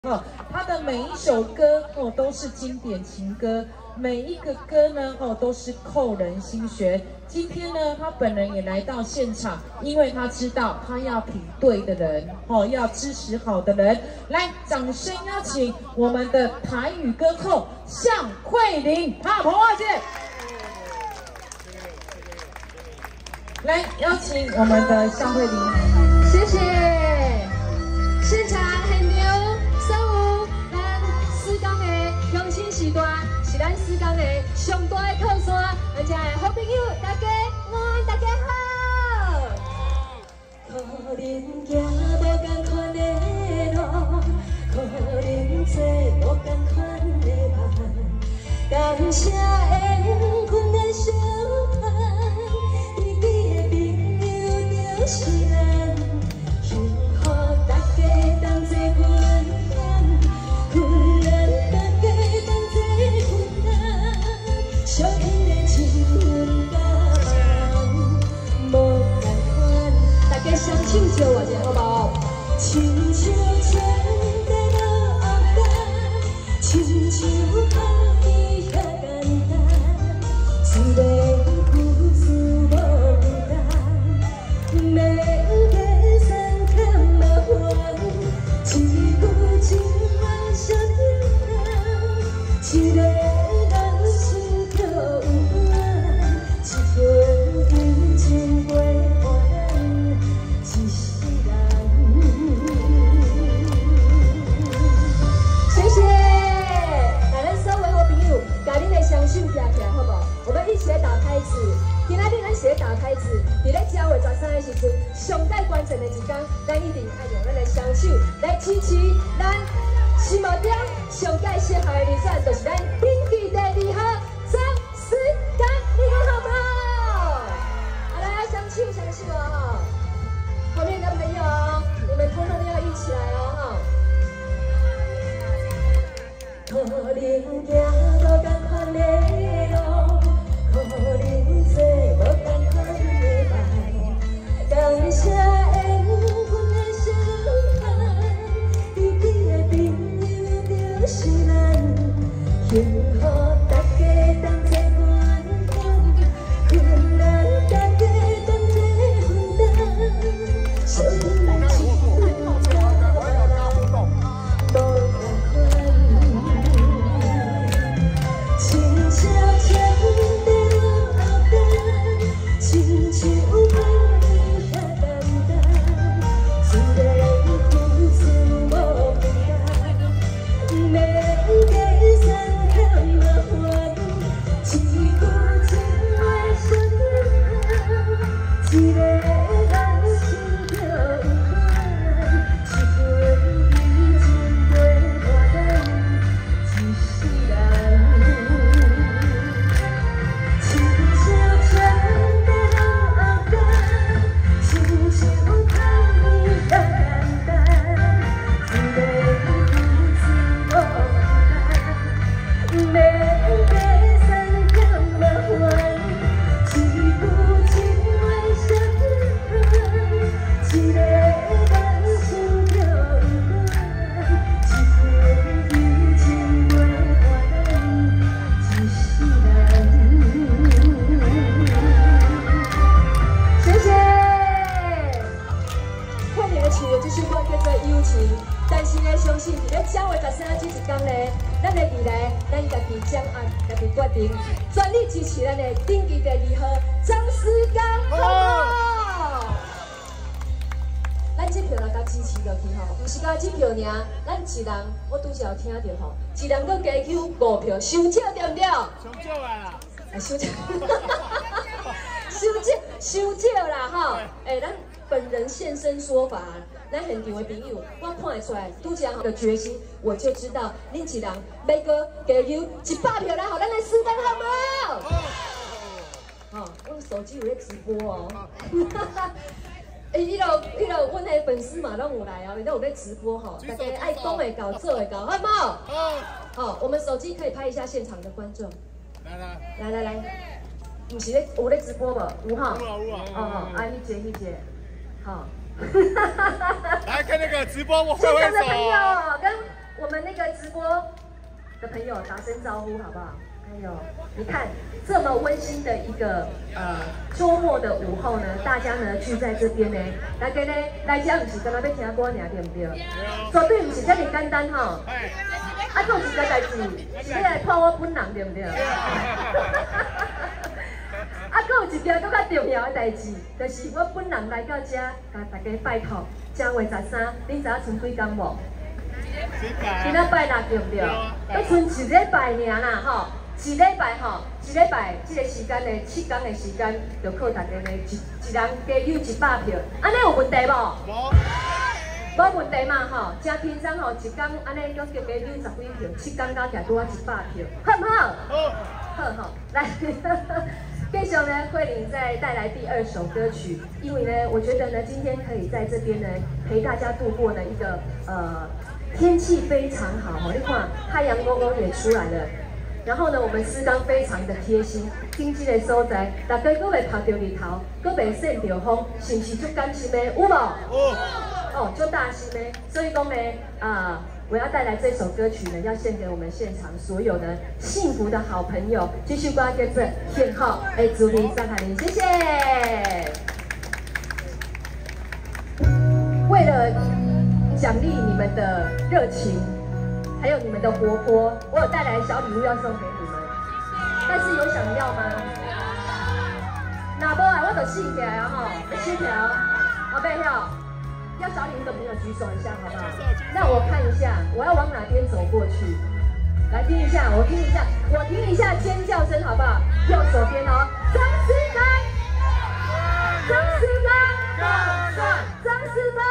他的每一首歌都是经典情歌，每一个歌呢都是扣人心弦。今天呢，他本人也来到现场，因为他知道他要品对的人要支持好的人。来，掌声邀请我们的台语歌后向慧玲，好，彭华姐。来，邀请我们的向慧玲， 谢谢。现场现场所有咱施工的乡亲时代，是咱施工的上大的靠山，咱这好朋友，大家安，大家好。可能行无同款的路，可能做无同款的梦，感谢缘分的相伴，你的朋友就是咱。 双手借我一下好不好？亲像春在落后间，亲像风雨遐简单，一个故事无负担，免计算欠麻烦，一句情话伤人，一个人心就有缘，一片阴晴过。 手举起来好不好？我们一起来打拍子。今仔日咱是咧打拍子，伫咧9月13的时阵，上界关键的一天，咱一定爱用咱的双手来支持咱新目标上界适合的日选，就是咱顶级第2号张思刚，你看好不好？好来，双手哦哈！后面的朋友，你们通通要一起来哦哈！可能行无同款的路，可能做无同款的梦，感谢缘分的相伴，你的朋友就是咱，幸福大家同齐分享，困难大家同齐分担，相伴一路走来，无同款。 但是呢，相信伫咧9月13这一天呢，咱的未来，咱家己掌握，家己决定，全力支持咱的顶级第2号张思刚，好不好？咱这票来甲支持落去吼，不是甲这票尔，咱一人，我拄则有听到吼，一人搁加抽5票，伤少对不对？伤少啊！伤少，伤少啦吼！咱本人现身说法。 咱现场的朋友，我看得出来，拄则的决心，我就知道恁一人要搁加油100票来，互咱的施工好无？好，我手机有咧直播哦。迄落，阮的粉丝嘛拢有来哦，都有咧直播吼，大家爱讲的搞，做的搞，好不好？好，我们手机可以拍一下现场的观众。来，不是咧有咧直播无？有哈？有啊。哦，一节，好。 来看那个直播，我挥挥手。 现场的朋友跟播的朋友打声招呼好不好？还有，你看这么温馨的一个周末的午后呢，大家呢聚在这边呢，大家呢来这不是干那要听歌尔，对不对？绝对不是这么简单吼。啊，还有一个代志，是要来泡我本人，对不对？啊，还有一件更较重要的代志，就是我本人来到这，甲大家拜托，正月13，恁知影剩几天无？今仔拜六对不对？要剩一礼拜尔啦吼，一礼拜吼，一礼拜这个时间的7天的时间，就靠大家呢一人加邮100票，安尼有问题无？无问题嘛吼，真轻松吼，一天安尼叫加邮10几票，7天加起来拄啊100票，好不好？好吼，来。继续呢，慧玲再带来第2首歌曲，因为呢，我觉得呢，今天可以在这边呢陪大家度过呢一个天气非常好哈，你看太阳公公也出来了，然后呢，我们思刚非常的贴心，经济的所在，大家搁袂晒到日头，搁袂晒到风，是不是足甘心的？有无？哦，足大心的，所以讲呢，我要带来这首歌曲呢，要献给我们现场所有的幸福的好朋友。继续挂跟着天后，祝你张凯琳，谢谢。为了奖励你们的热情，还有你们的活泼，我有带来小礼物要送给你们。但是有想要吗？哪无啊，我就信起来啊吼，10条，好不好？要小礼物的朋友举手一下，好不好？让我看一下，我要往哪边走过去？来听一下，我听一下，我听一下尖叫声，好不好？右手边哦，张思刚，张思刚，张思刚，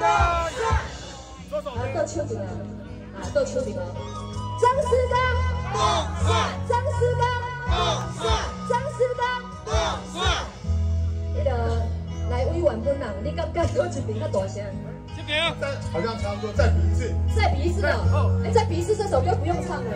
好，够手一个，够手一个，张思刚，张思刚，张思刚，那个。来委婉本人，你感觉多一边较大声？ 这边好像差不多，再比一次。 再比一次哦！哎，再比一次这首歌不用唱了。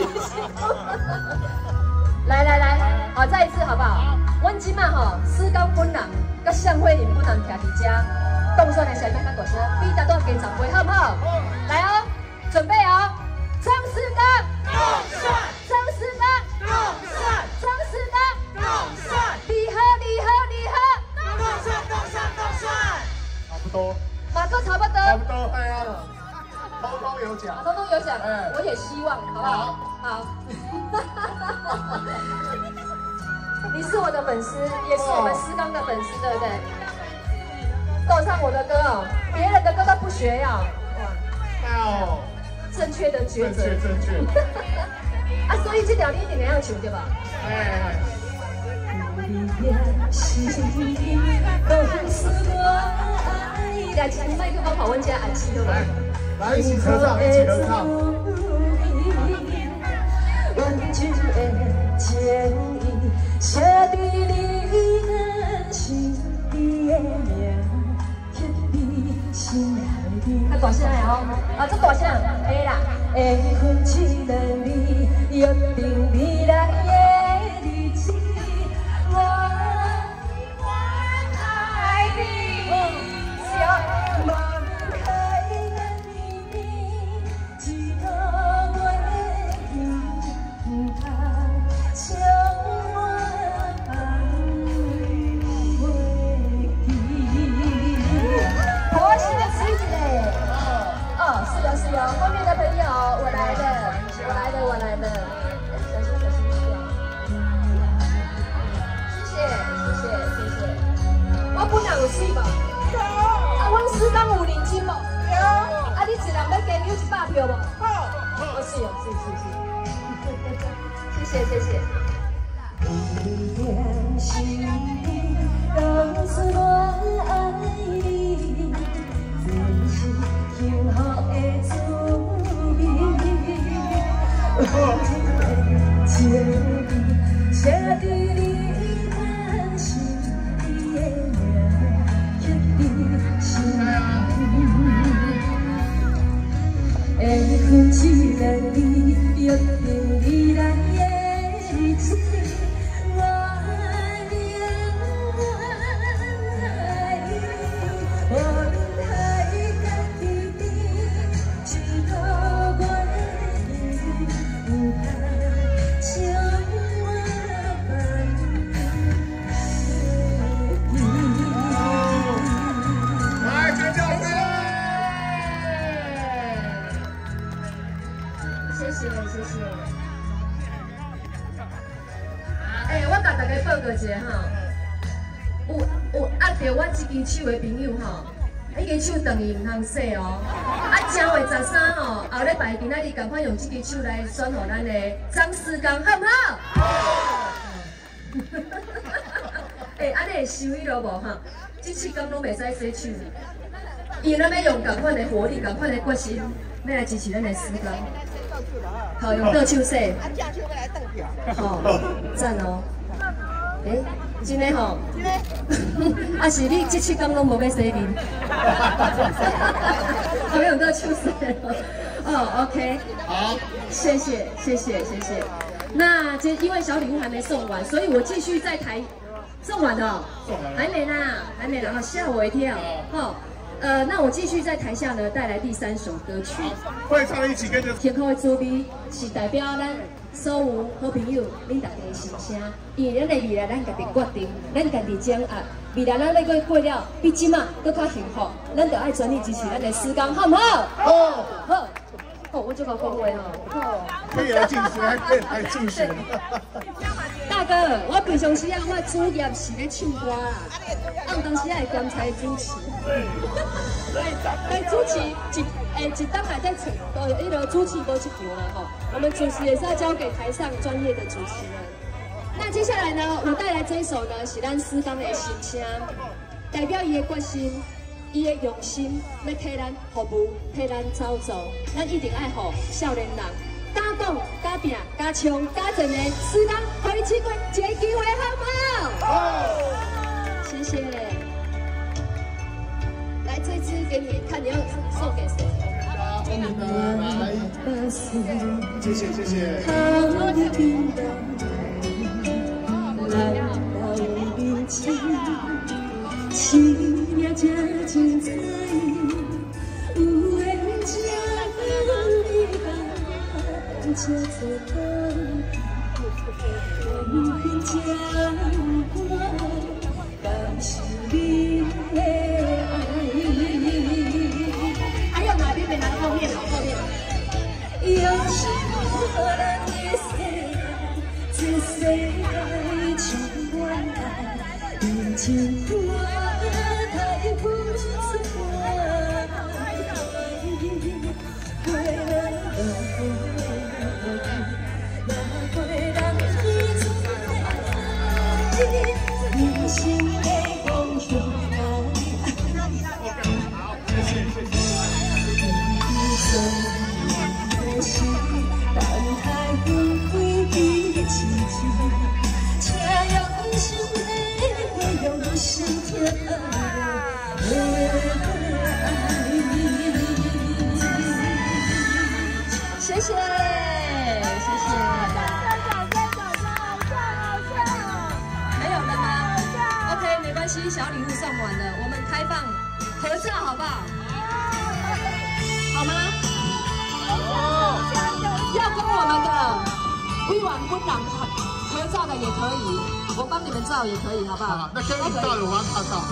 来，好，再一次好不好？阮即马吼，思刚本人甲向慧玲本人徛伫遮，动作呢是要较大声，比大多加10倍，好不好？来哦，准备哦，张思刚，张思刚，张思刚，厉害！ 差不多， 马哥差不多， 哎呀，通通有奖， 通通有奖，我也希望，好不好？好。你是我的粉丝，也是我们思刚的粉丝，对不对？都唱我的歌哦，别人的歌都不学呀。哇，正确的抉择， 正确。 啊，所以这条你一定要唱对吧？ 哎。 来，请麦克风跑阮家安琪对吧？ 来，一起合唱，一起合唱。 啊，大声来哦！啊，这大声，会啦。会分一人你约定未来的日子，我爱你，想望开的秘密，一路袂停，不通将我放袂记。好，现在吃一个。哦，是的，是的，后面的朋友，我来了，我来了，小心掉。谢谢。我本人有水无？有。啊，阮思刚有认真无？有。啊，你一人要加邮100票无？好。哦，是。谢谢。一点心意告诉我爱你，真是幸福的滋味。我的情意写在你的心里的名，刻在心里。会分一人你约定未来的日子。 谢谢。我甲大家报告一下哈，有压到我这支手的朋友吼，迄支手长伊唔通洗哦。10月13吼，后礼拜今仔日赶快用这支手来选互咱的张思刚，好唔好？安尼会收迄落无哈？这次刚拢袂使洗手，伊咱要用同款的活力、同款的决心，要来支持咱的思刚。好，用倒手洗。好，赞哦。真的吼，啊是你这次刚拢无要洗面，好用倒手洗。哦 ，OK， 好，谢谢。那因为小礼物还没送完，所以我继续在台。送完了，还没啦，哈，吓我一跳，哈，那我继续在台下呢带来第3首歌曲， 会唱一起跟着。 天空的主笔是代表咱所有好朋友，恁大家的心声，因为咱的未来咱家己决定，咱家己掌握，未来咱要过了比即马更较幸福，咱就爱全力支持咱的思刚，好唔好？好。哦，我这个恭维哦， 可以来进行，还可以来进行。 大哥，我平常时啊，我主业是咧唱歌啦，有当时啊会兼差主持。来主持一档还在找，迄个主持无一条了吼。我们主持也是要交给台上专业的主持人。那接下来呢，我带来这一首呢是咱思刚的心声，代表伊的决心。伊的用心要替咱服务，替咱操作，咱一定爱护少年人，敢讲、敢拼、敢冲、敢争的思刚，互你试过一个机会，好不好？好，谢谢。来，这支给你，看你要送给谁？ 谢谢。 情也真精彩，有缘才你把这做到，有缘才我感受你的爱。还有哪边没拿后面？用心和咱的世，这世界充满爱，用情歌。谢谢。还有了吗 ？OK， 没关系，小礼物送完了，我们开放合照好不好？好吗？要跟我们的委婉温朗合照的也可以，我帮你们照也可以，好不好？ 那跟你照有关拍照。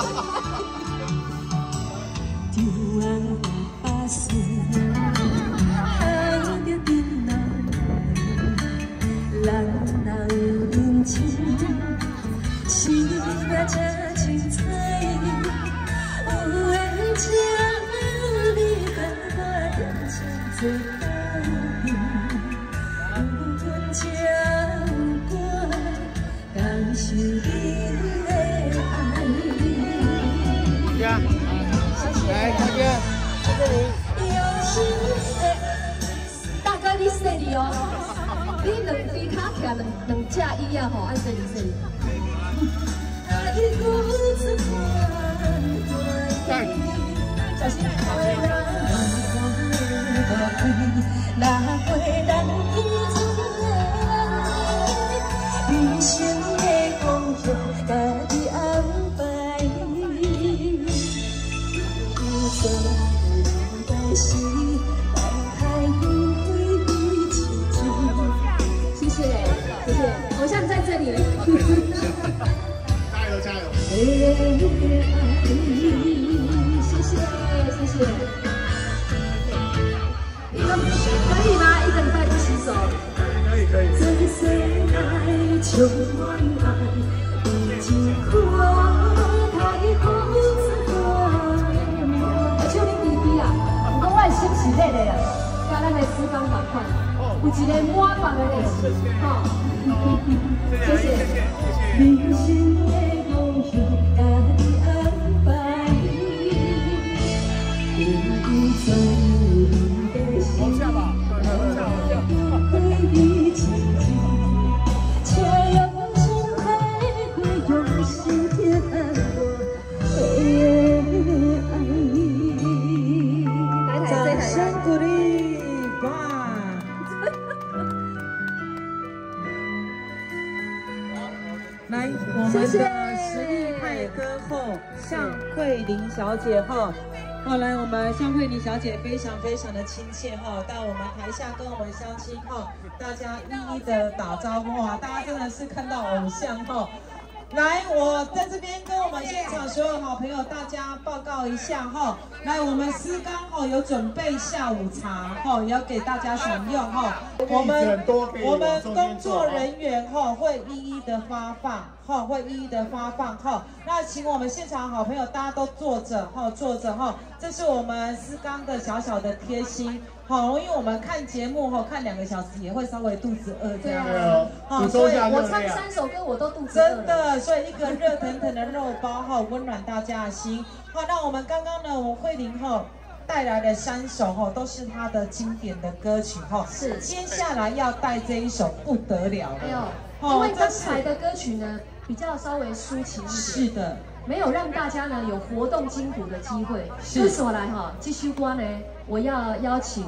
人若有认真，心也真精彩。有缘才你跟我认真做伴，有缘才我感受你的爱。 来，大哥，谢谢你。大哥，你谢你哦。你两只脚徛两只椅啊吼，按说你说。小心。人生的风景，家己安排。有时但是爱太谢谢，偶像在这里。 加油加油！ 谢谢。可以吗？一个。 充满爱，已经看太好看。唱恁弟弟啊，不过我的心是热的啦，甲咱的师公同款，有一个满房的热情，吼。谢谢。人生的路向该安排，不在你的心。 来，我们的实力派歌后向慧玲小姐哈，后来我们向慧玲小姐非常的亲切哈，到我们台下跟我们相亲哈，大家一一的打招呼哈，大家真的是看到偶像哈。 来，我在这边跟我们现场所有好朋友大家报告一下哈。来，我们司刚哈有准备下午茶哈，也要给大家享用哈。我们工作人员哈会一一的发放哈，会一一的发放哈。那请我们现场好朋友大家都坐着哈，坐着哈。这是我们司刚的小小的贴心。 好，因为我们看节目哈，看2个小时也会稍微肚子饿这样。对啊。好，所以我唱3首歌我都肚子饿。 真的，所以一个热腾腾的肉包哈，温暖大家的心。好，那我们刚刚呢，我慧玲哈带来的3首哈，都是她的经典的歌曲哈。是。接下来要带这一首不得了了。哎呦， 因为刚才的歌曲呢，比较稍微抒情一点。 是的。 没有让大家呢有活动筋骨的机会。为什么来哈？这首歌呢，我要邀请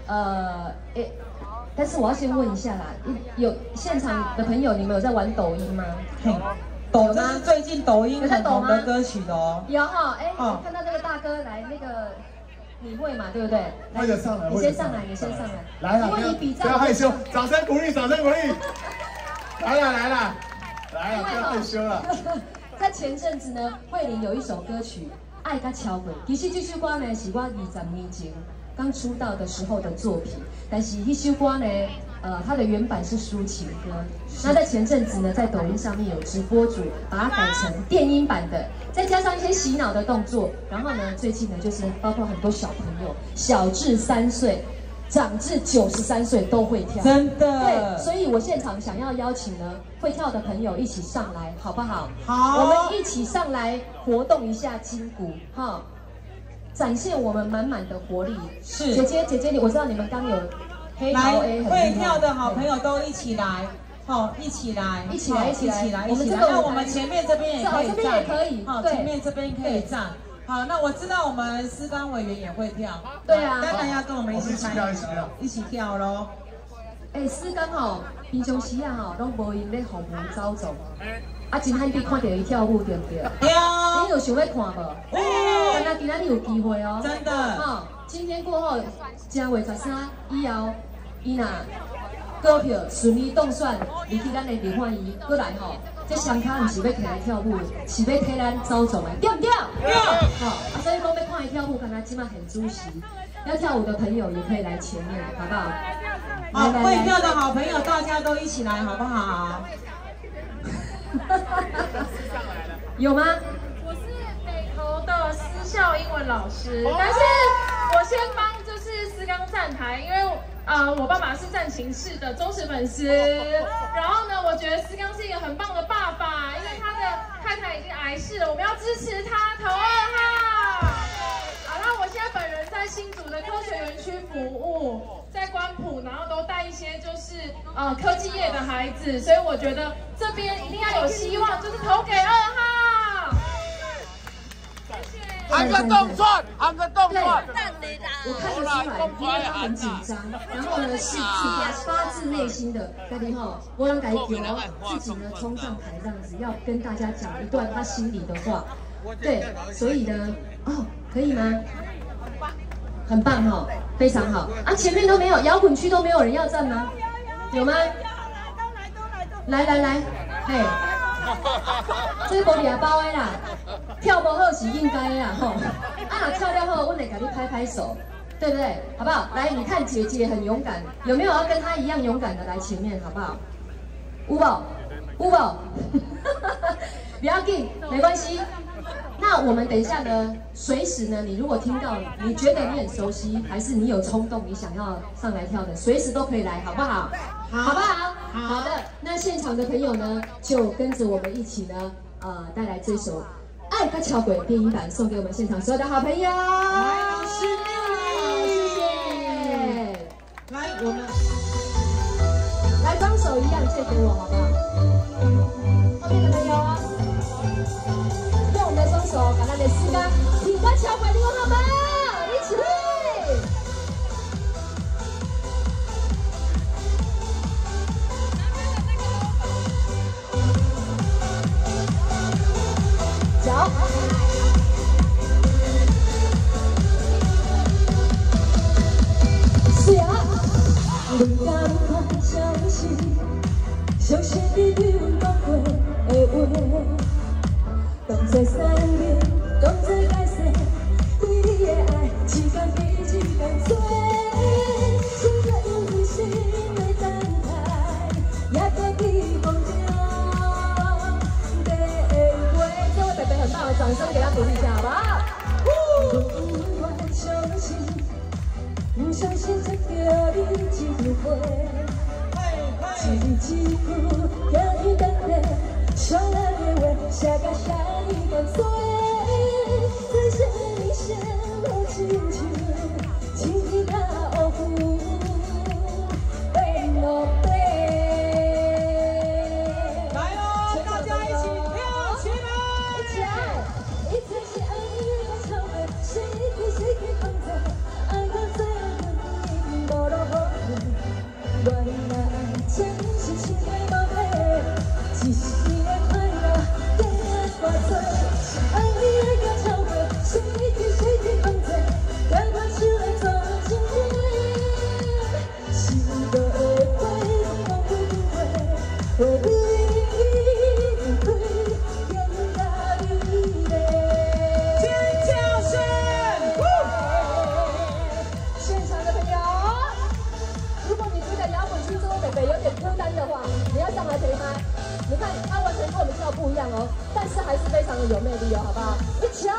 但是我要先问一下啦，有现场的朋友，你们有在玩抖音吗？ 抖这是最近抖音很红的歌曲的哦。 有哈，哎，看到那个大哥来那个。 你会嘛？对不对？ 来，上来， 你先上来，你先上来。 来了，不要害羞，掌声鼓励，掌声鼓励。来了，不要害羞了。 在前阵子呢，慧玲有一首歌曲《爱甲超过》，其实这首歌呢是我20年前刚出道的时候的作品，但是这首歌呢，它的原版是抒情歌。那在前阵子呢，在抖音上面有直播主把它改成电音版的，再加上一些洗脑的动作。然后呢，最近呢，就是包括很多小朋友，小至3岁。 长至93岁都会跳， 真的。 对，所以我现场想要邀请呢会跳的朋友一起上来，好不好？ 好， 我们一起上来活动一下筋骨，哈，展现我们满满的活力。是，姐姐，我知道你们刚有黑桃 A 会跳的好朋友都一起来，好，一起来。那我们前面这边也可以站，这边也可以，好，前面这边可以站。 好，那我知道我们司刚委员也会跳， 对啊， 当然要跟我们一起参与，一起跳咯。 哎，司刚吼，平常时啊吼，拢无闲咧服务走总，真罕地看到伊跳舞，对不对？ 对啊。 你有想要看无？哦。刚刚今仔日有机会哦。 真的。 好，今天过后，正月13以后，伊若股票顺利动算，入去咱的立法院过来吼。 这双脚唔是要起来跳舞，是要替咱走总的，对不对？对。好，所以讲要看伊跳舞，刚才今晚很主席，要跳舞的朋友也可以来前面，好不好？ 好，会跳的好朋友，大家都一起来，好不好？ 有吗？ 我是北投的私校英文老师，但是我先帮就是司刚站台，因为。 我爸爸是战情室的忠实粉丝，然后呢，我觉得司刚是一个很棒的爸爸，因为他的太太已经癌逝了，我们要支持他，投2号。好，那我现在本人在新竹的科学园区服务，在关埔，然后都带一些就是科技业的孩子，所以我觉得这边一定要有希望，就是投给2号。 按个动作，按个动作。 我看得出来，因为他很紧张，然后呢是发自内心的，家己吼，我让改丢，自己呢冲上台这样子，要跟大家讲一段他心里的话。对，所以呢，可以吗？很棒哈，非常好啊！前面都没有摇滚区都没有人要站吗？有吗？来，嘿。 这玻璃也包的啦，跳不好是应该的啦吼。跳了后，我来给你拍拍手，对不对？好不好？来，你看姐姐很勇敢，有没有要跟她一样勇敢的来前面，好不好？有无？ 有无？不要紧，没关系。那我们等一下呢，随时呢，你如果听到，你觉得你很熟悉，还是你有冲动，你想要上来跳的，随时都可以来，好不好？好不好？好的。那现场的朋友呢，就跟着我们一起呢，带来这首《爱的桥轨》电影版，送给我们现场所有的好朋友。 来，老师6 谢谢。 来，我们来，双手一样借给我，好不好？后面的朋友啊，用我们的双手把它的诗歌挺到桥轨，你们好吗？一起会。脚。是啊。你敢不相信？相信你对阮讲过的话，当作三年，当作解释，对你的爱一天比一天多。虽然因为心的等待，也在期望着电话。这位北北很棒的掌声给他鼓励一下，好不好？我不相信，不相信这叫你一句话。一字一句，行去等待，相爱的话，写甲啥呢咁多？再见你陷入亲像情天甲乌云，被我背。 来喽，大家一起跳起来！ 一起来！一直是爱你的桥轨，谁去放在，爱到最后已经无路可回。原来真是情非无配，一时的快乐变得偌多。爱你的桥轨，谁去放在，让我出来做情人。是个会讲不会，为你会变甲美丽。 尖叫声！ 现场的朋友。如果你觉得摇滚区这位北北有点孤单的话，你要上来陪他。你看他完全跟我们跳不一样哦，但是还是非常的有魅力哦，好不好？一起来！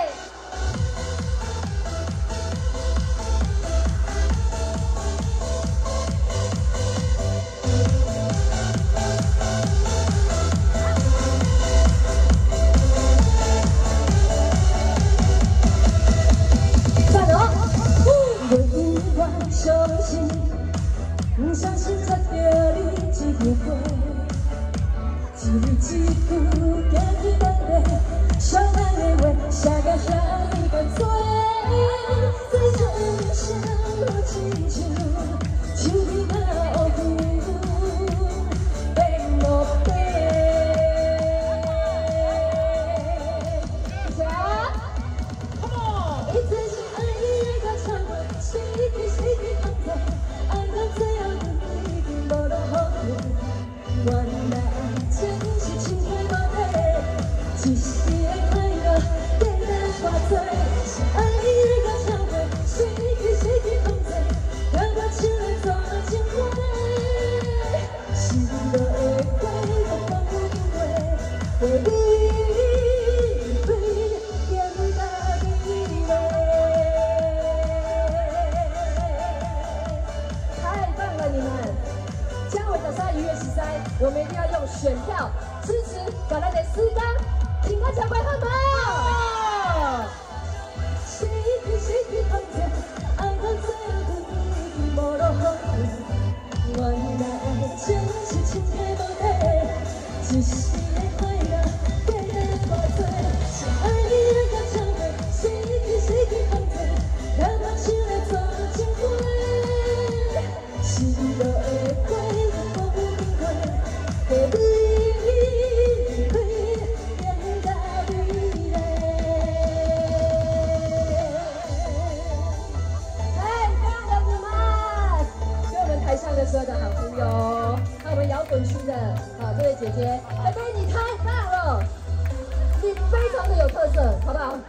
赞哦！我永远相信。不相信才叫你一句话，一字一句行去等待，相爱的话写甲啥呢咁多？再见你陷入亲像情天甲乌云，被我背。一直是爱你的桥轨，谁去放在，爱到最后已经无路可回。原来真是情非无配，一时的快乐变得偌多。爱你的桥轨，谁去放在，让我出来做情人。是我的过，我不会为你。我们一定要用选票支持咱们的诗歌，挺到桥轨好吗？谁去放下，爱到最后已经无路可回。原来真是情非无配，一时的快乐变得偌多。爱你的桥轨，谁去放下，让我出来做情人。是我的过，我不明白。给你会变甲美丽。哎，漂亮你们！给我们台上的所有的好朋友，还有我们摇滚区的这位姐姐，北北你太棒了，你非常的有特色，好不好？